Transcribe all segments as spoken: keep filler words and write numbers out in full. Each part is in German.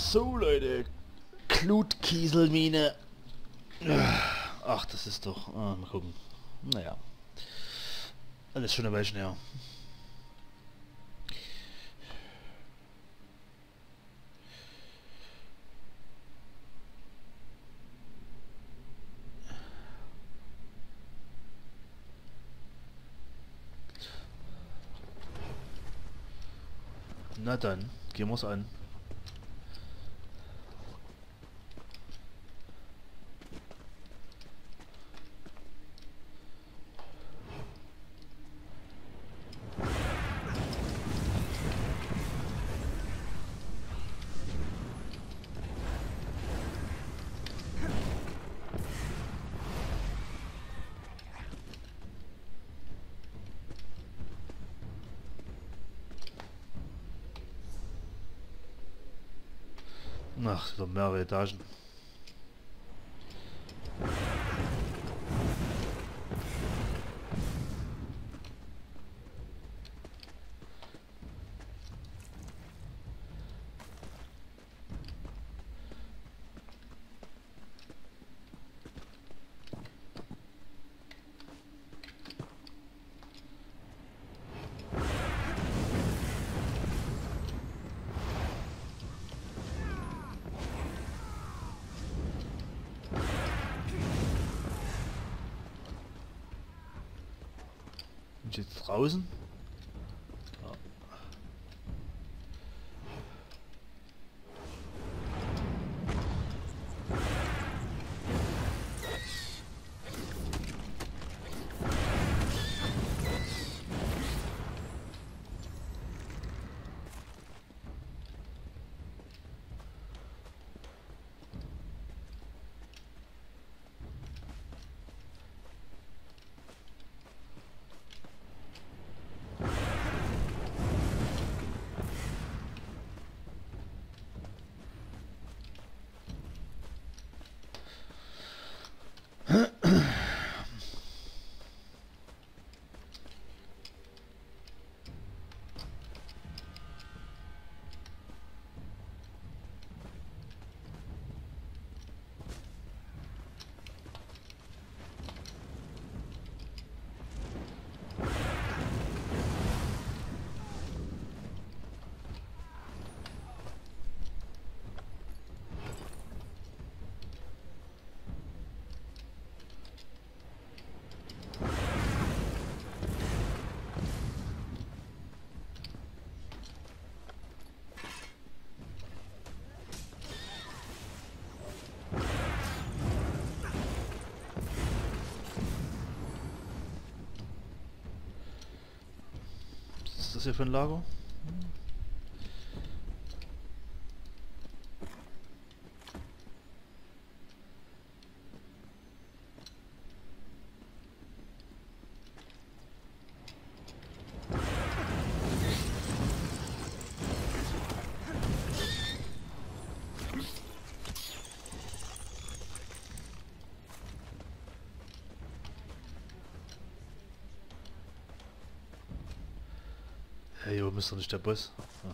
So Leute, Glutkieselmine. Ach, das ist doch... Ah, mal gucken. Naja. Alles schon ein Weilchen her. Na dann, gehen wir's an. Ach, so mehrere Etagen. Und jetzt draußen? Ja. Was ist das hier für ein Lager? Hey, wo ist doch nicht der Boss? Ah.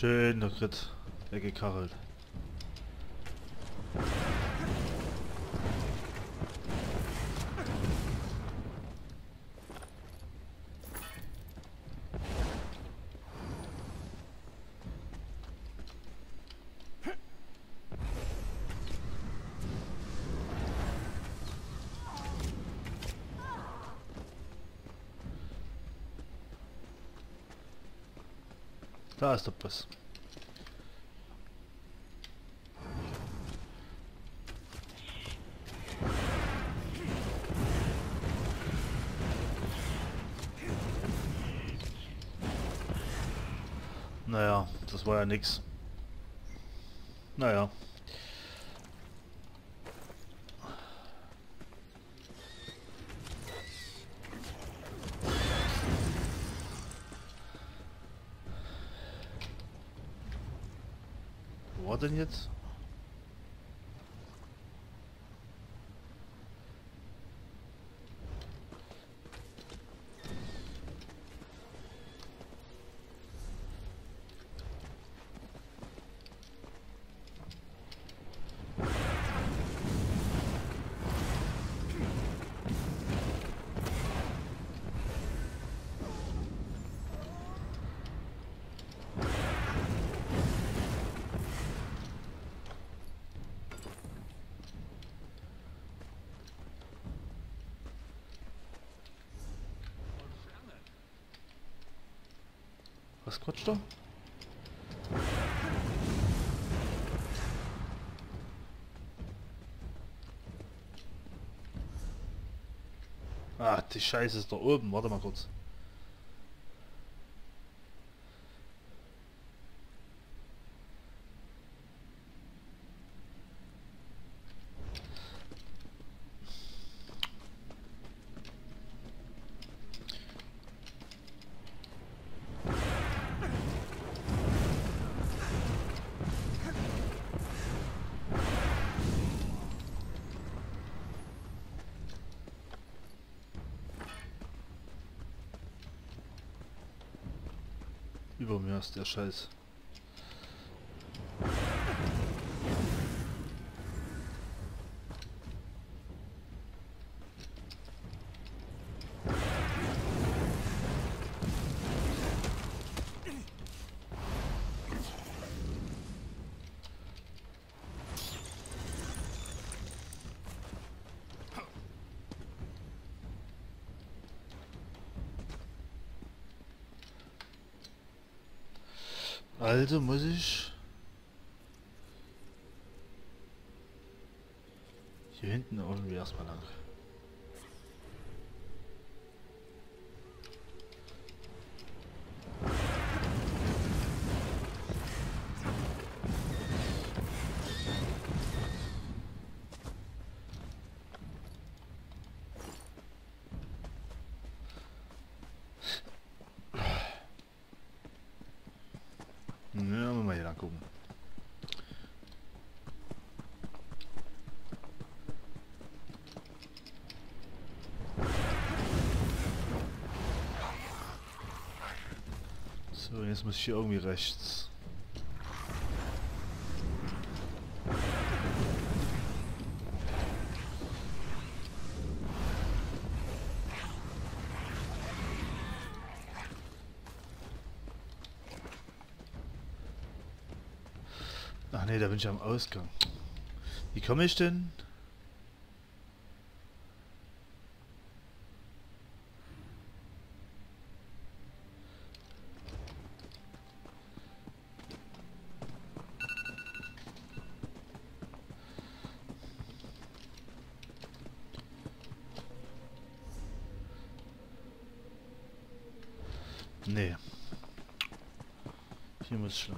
Schön der Crit weggekachelt. Da ist der Boss. Naja, das war ja nix. Naja. Wo war denn jetzt? Was quatscht da? Ah, die Scheiße ist da oben. Warte mal kurz. Über mir ist der Scheiß. Also muss ich hier hinten irgendwie erstmal lang. Ja, mal hier lang gucken. So, jetzt muss ich hier irgendwie rechts. Ach nee, da bin ich am Ausgang. Wie komme ich denn? Nee. Hier muss ich lang.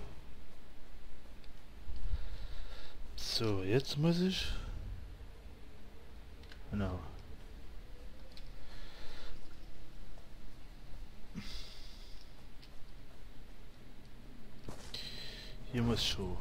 So, jetzt muss ich... Genau. Hier muss schon.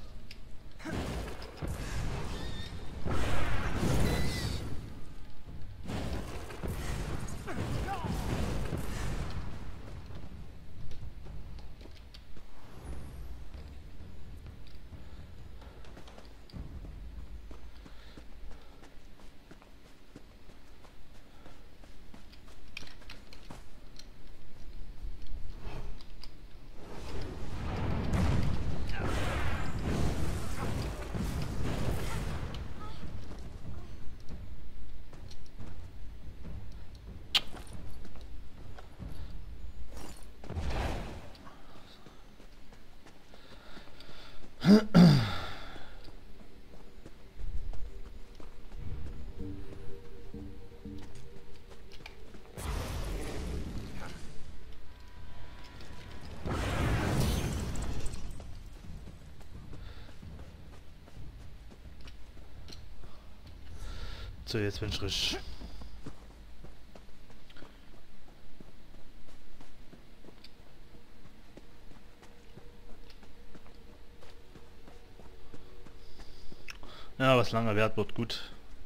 So, jetzt bin ich richtig. Ja, was langer Wert wird, gut.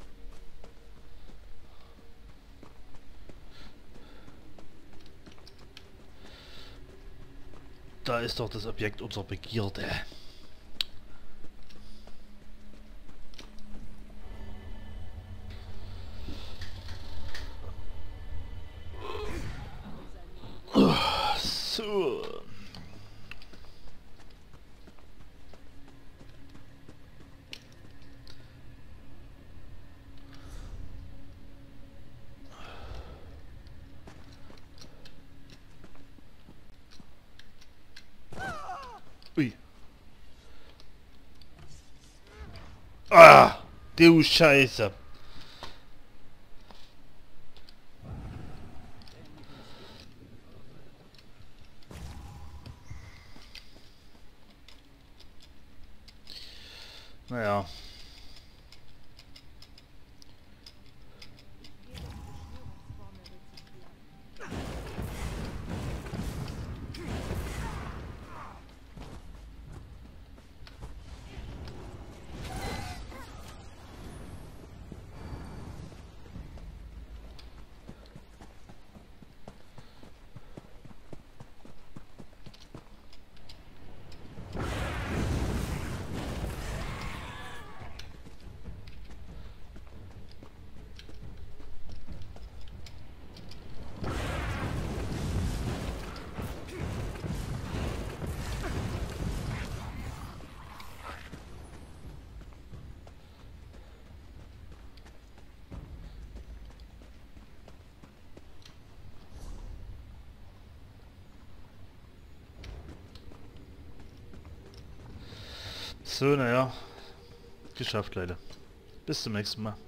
Da ist doch das Objekt unserer Begierde. So. Ui. Ah, du Scheiße. Naja. So, naja. Geschafft, Leute. Bis zum nächsten Mal.